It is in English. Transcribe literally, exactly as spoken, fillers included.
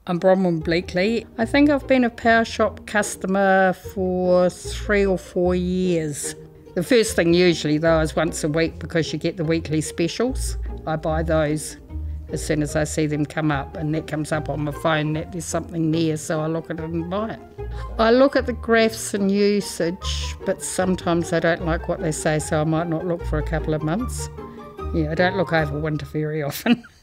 I'm Bronwen Bleakley. I think I've been a Powershop customer for three or four years. The first thing usually though is once a week because you get the weekly specials. I buy those as soon as I see them come up, and that comes up on my phone that there's something near, so I look at it and buy it. I look at the graphs and usage, but sometimes I don't like what they say, so I might not look for a couple of months. Yeah, I don't look over winter very often.